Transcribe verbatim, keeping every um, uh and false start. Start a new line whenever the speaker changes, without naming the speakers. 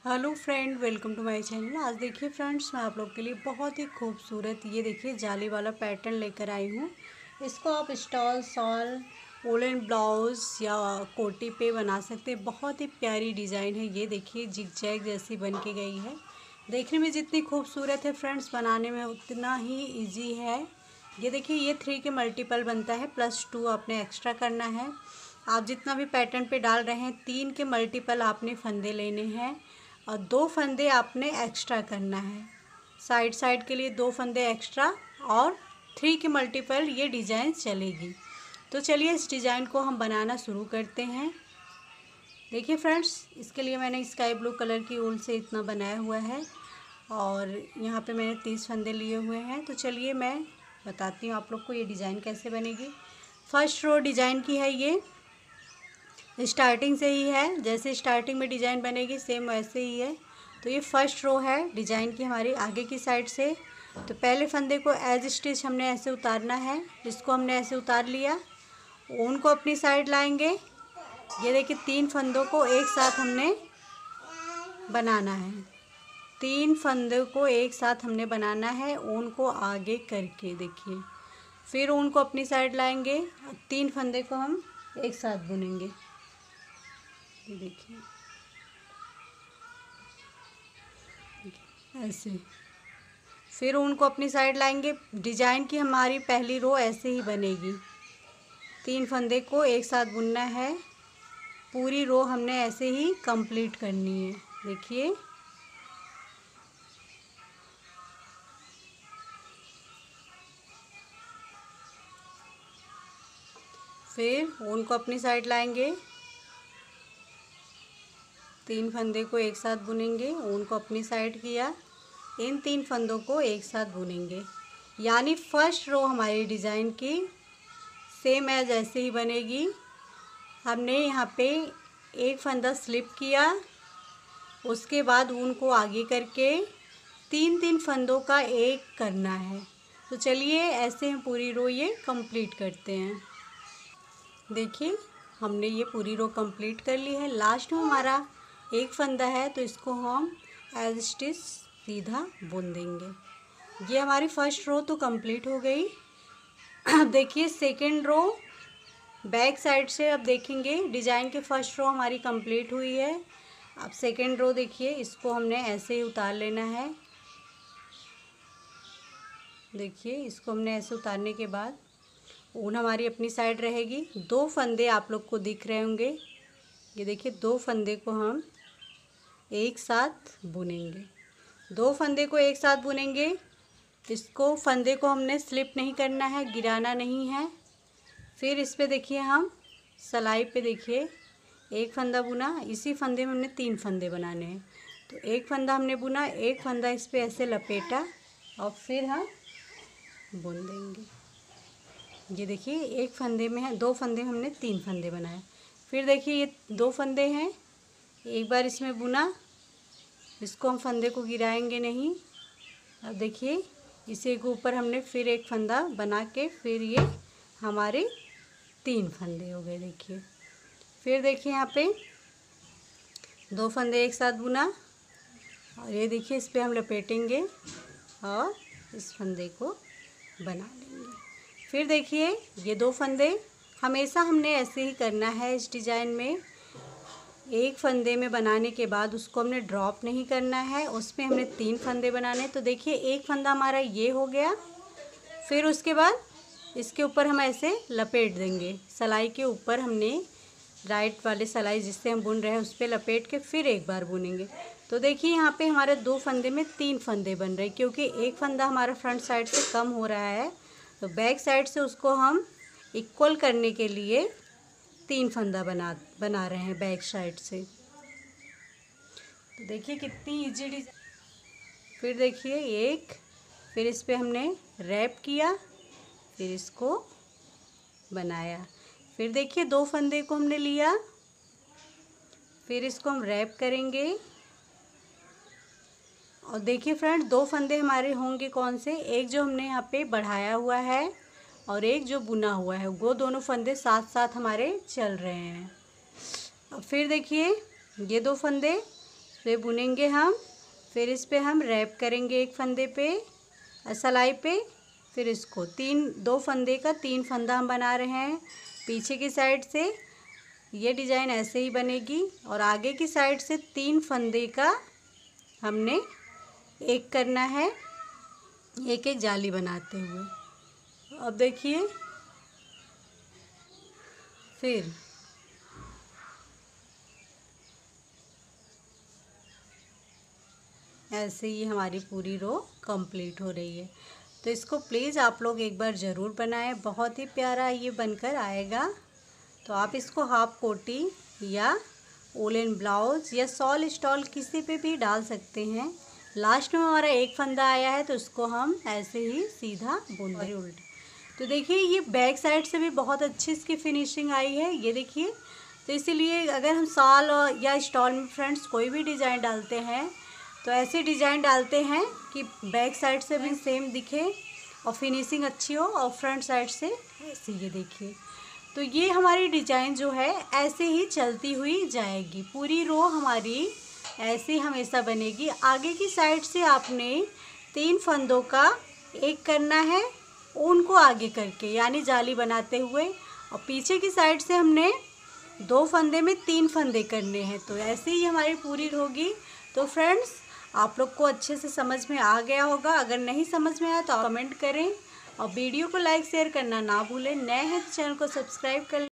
Hello friend, welcome to my channel. आज देखिए friends, मैं आप लोग के लिए बहुत ही खूबसूरत ये देखिए जाली वाला पैटर्न लेकर आई हूँ। इसको आप स्टॉल, शॉल, वोलन ब्लाउज या कोटी पे बना सकते हैं। बहुत ही प्यारी डिज़ाइन है। ये देखिए जिग-जैग जैसी बन के गई है। देखने में जितनी खूबसूरत है फ्रेंड्स, बनाने में उतना ही ईजी है। ये देखिए ये थ्री के मल्टीपल बनता है, प्लस टू आपने एक्स्ट्रा करना है। आप जितना भी पैटर्न पे डाल रहे हैं, तीन के मल्टीपल आपने फंदे लेने हैं और दो फंदे आपने एक्स्ट्रा करना है। साइड साइड के लिए दो फंदे एक्स्ट्रा और थ्री के मल्टीपल ये डिज़ाइन चलेगी। तो चलिए इस डिज़ाइन को हम बनाना शुरू करते हैं। देखिए फ्रेंड्स, इसके लिए मैंने स्काई ब्लू कलर की ऊल से इतना बनाया हुआ है और यहाँ पे मैंने तीस फंदे लिए हुए हैं। तो चलिए मैं बताती हूँ आप लोग को ये डिज़ाइन कैसे बनेगी। फर्स्ट रो डिज़ाइन की है, ये स्टार्टिंग से ही है। जैसे स्टार्टिंग में डिज़ाइन बनेगी सेम वैसे ही है। तो ये फर्स्ट रो है डिज़ाइन की हमारी आगे की साइड से। तो पहले फंदे को एज स्टिच हमने ऐसे उतारना है। इसको हमने ऐसे उतार लिया, ऊन को अपनी साइड लाएंगे। ये देखिए तीन फंदों को एक साथ हमने बनाना है। तीन फंदों को एक साथ हमने बनाना है, ऊन को आगे करके। देखिए फिर ऊन को अपनी साइड लाएंगे और तीन फंदे को हम एक साथ बुनेंगे। ये देखिए ऐसे। फिर उनको अपनी साइड लाएंगे। डिज़ाइन की हमारी पहली रो ऐसे ही बनेगी। तीन फंदे को एक साथ बुनना है। पूरी रो हमने ऐसे ही कंप्लीट करनी है। देखिए फिर उनको अपनी साइड लाएंगे, तीन फंदे को एक साथ बुनेंगे, ऊन को अपनी साइड किया, इन तीन फंदों को एक साथ बुनेंगे। यानी फर्स्ट रो हमारी डिज़ाइन की सेम एज ऐसे ही बनेगी। हमने यहाँ पे एक फंदा स्लिप किया, उसके बाद ऊन को आगे करके तीन तीन फंदों का एक करना है। तो चलिए ऐसे हम पूरी रो ये कंप्लीट करते हैं। देखिए हमने ये पूरी रो कंप्लीट कर ली है। लास्ट में हमारा एक फंदा है, तो इसको हम एज स्टिच सीधा बुन देंगे। ये हमारी फर्स्ट रो तो कंप्लीट हो गई। अब देखिए सेकंड रो बैक साइड से अब देखेंगे। डिज़ाइन के फर्स्ट रो हमारी कंप्लीट हुई है। अब सेकंड रो देखिए, इसको हमने ऐसे ही उतार लेना है। देखिए इसको हमने ऐसे उतारने के बाद ऊन हमारी अपनी साइड रहेगी। दो फंदे आप लोग को दिख रहे होंगे। ये देखिए दो फंदे को हम एक साथ बुनेंगे। दो फंदे को एक साथ बुनेंगे। इसको फंदे को हमने स्लिप नहीं करना है, गिराना नहीं है। फिर इस पे देखिए हम सिलाई पे देखिए एक फंदा बुना, इसी फंदे में हमने तीन फंदे बनाने हैं। तो एक फंदा हमने बुना, एक फंदा इस पे ऐसे लपेटा और फिर हम बुन देंगे। ये देखिए एक फंदे में है, दो फंदे में हमने तीन फंदे बनाए। फिर देखिए ये दो फंदे हैं, एक बार इसमें बुना, इसको हम फंदे को गिराएंगे नहीं। अब देखिए इसी के ऊपर हमने फिर एक फंदा बना के फिर ये हमारे तीन फंदे हो गए। देखिए फिर देखिए यहाँ पे दो फंदे एक साथ बुना और ये देखिए इस पे हम लपेटेंगे और इस फंदे को बना लेंगे। फिर देखिए ये दो फंदे हमेशा हमने ऐसे ही करना है। इस डिज़ाइन में एक फंदे में बनाने के बाद उसको हमने ड्रॉप नहीं करना है, उसमें हमने तीन फंदे बनाने। तो देखिए एक फंदा हमारा ये हो गया। फिर उसके बाद इसके ऊपर हम ऐसे लपेट देंगे। सिलाई के ऊपर हमने राइट वाले सिलाई जिससे हम बुन रहे हैं उस पर लपेट के फिर एक बार बुनेंगे। तो देखिए यहाँ पे हमारे दो फंदे में तीन फंदे बन रहे हैं, क्योंकि एक फंदा हमारा फ्रंट साइड से कम हो रहा है। तो बैक साइड से उसको हम इक्वल करने के लिए तीन फंदा बना बना रहे हैं बैक साइड से। तो देखिए कितनी इजी डिज़ाइन। फिर देखिए एक, फिर इस पे हमने रैप किया, फिर इसको बनाया। फिर देखिए दो फंदे को हमने लिया, फिर इसको हम रैप करेंगे। और देखिए फ्रेंड दो फंदे हमारे होंगे कौन से, एक जो हमने यहाँ पे बढ़ाया हुआ है और एक जो बुना हुआ है, वो दोनों फंदे साथ साथ हमारे चल रहे हैं। अब फिर देखिए ये दो फंदे, पे बुनेंगे हम, फिर इस पे हम रैप करेंगे एक फंदे पे सलाई पे, फिर इसको तीन दो फंदे का तीन फंदा हम बना रहे हैं। पीछे की साइड से ये डिज़ाइन ऐसे ही बनेगी और आगे की साइड से तीन फंदे का हमने एक करना है, एक एक जाली बनाते हुए। अब देखिए, फिर ऐसे ही हमारी पूरी रो कंप्लीट हो रही है। तो इसको प्लीज़ आप लोग एक बार ज़रूर बनाएं, बहुत ही प्यारा ये बनकर आएगा। तो आप इसको हाफ कोटी या वूलन ब्लाउज या सॉल स्टॉल किसी पे भी डाल सकते हैं। लास्ट में हमारा एक फंदा आया है तो उसको हम ऐसे ही सीधा बुन देंगे उल्टा। तो देखिए ये बैक साइड से भी बहुत अच्छी इसकी फिनिशिंग आई है, ये देखिए। तो इसीलिए अगर हम सॉल या स्टॉल में फ्रेंड्स कोई भी डिज़ाइन डालते हैं तो ऐसे डिज़ाइन डालते हैं कि बैक साइड से भी सेम दिखे और फिनिशिंग अच्छी हो, और फ्रंट साइड से ऐसे ये देखिए। तो ये हमारी डिज़ाइन जो है ऐसे ही चलती हुई जाएगी, पूरी रो हमारी ऐसे हमेशा बनेगी। आगे की साइड से आपने तीन फंदों का एक करना है उनको आगे करके, यानी जाली बनाते हुए, और पीछे की साइड से हमने दो फंदे में तीन फंदे करने हैं। तो ऐसे ही हमारी पूरी होगी। तो फ्रेंड्स आप लोग को अच्छे से समझ में आ गया होगा। अगर नहीं समझ में आया तो कमेंट करें और वीडियो को लाइक शेयर करना ना भूलें। नए हैं तो चैनल को सब्सक्राइब कर